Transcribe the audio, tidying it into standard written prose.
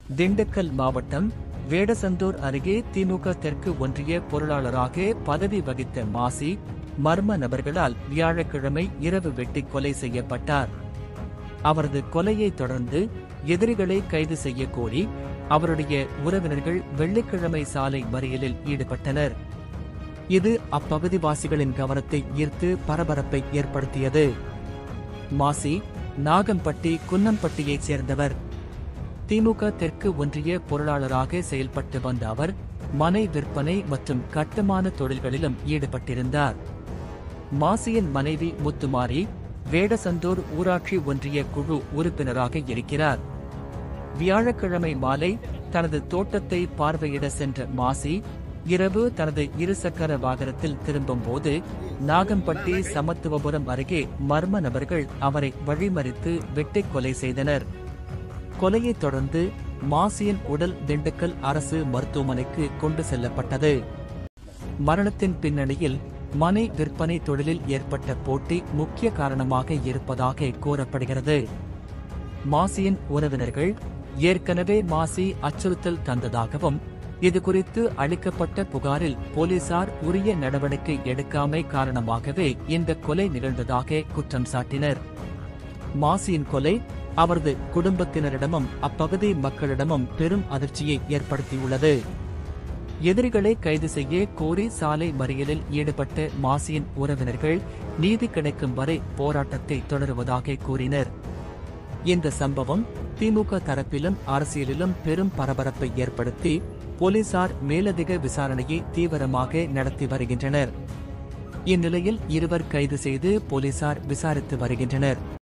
திண்டுக்கல் மாவட்டம் வேடசந்தூர் அருகே திமுக தெற்கு ஒன்றிய பொருளாளராக பதவி வகித்த மாசி மர்ம நபர்களால் வியாழக்கிழமை இரவு வெட்டி கொலை செய்யப்பட்டார். அவரது கொலையை தொடர்ந்து எதிரிகளை கைது செய்ய கோரி அவருடைய உறவினர்கள் வெள்ளிக்கிழமை சாலை மறியலில் ஈடுபட்டனர். இது அப்பகுதிவாசிகளின் கவனத்தை ஈர்த்து பரபரப்பை ஏற்படுத்தியது. மாசி நாகம்பட்டி குன்னம்பட்டியைச் சேர்ந்தவர். திமுக தெற்கு ஒன்றிய பொருளாளராக செயல்பட்டு வந்த அவர் மனை விற்பனை மற்றும் கட்டுமான தொழில்களிலும் ஈடுபட்டிருந்தார். மாசியின் மனைவி முத்துமாரி வேடசந்தூர் ஊராட்சி ஒன்றிய குழு உறுப்பினராக இருக்கிறார். வியாழக்கிழமை மாலை தனது தோட்டத்தை பார்வையிட சென்ற மாசி இரவு தனது இருசக்கர வாகனத்தில் திரும்பும்போது நாகம்பட்டி சமத்துவபுரம் அருகே மர்ம நபர்கள் அவரை வழிமறித்து வெட்டி கொலை செய்தனர். கொலையைத் தொடர்ந்து மாசியின் உடல் திண்டுக்கல் அரசு மருத்துவமனைக்கு கொண்டு செல்லப்பட்டது. மரணத்தின் பின்னணியில் மனை விற்பனை தொழிலில் ஏற்பட்ட போட்டி முக்கிய காரணமாக இருப்பதாக கூறப்படுகிறது. மாசியின் உறவினர்கள் ஏற்கனவே மாசி அச்சுறுத்தல் தந்ததாகவும் இதுகுறித்து அளிக்கப்பட்ட புகாரில் போலீசார் உரிய நடவடிக்கை எடுக்காமை காரணமாகவே இந்த கொலை நிகழ்ந்ததாக குற்றம் சாட்டினர். மாசியின் கொலை அவரது குடும்பத்தினரிடமும் அப்பகுதி மக்களிடமும் பெரும் அதிர்ச்சியை ஏற்படுத்தியுள்ளது. எதிரிகளை கைது செய்ய கோரி சாலை மறியலில் ஈடுபட்ட மாசியின் உறவினர்கள் நீதி கிடைக்கும் வரை போராட்டத்தை தொடருவதாக கூறினர். இந்த சம்பவம் திமுக தரப்பிலும் அரசியலிலும் பெரும் பரபரப்பை ஏற்படுத்தி போலீசார் மேலதிக விசாரணையை தீவிரமாக நடத்தி வருகின்றனர். இந்நிலையில் இருவர் கைது செய்து போலீசார் விசாரித்து வருகின்றனர்.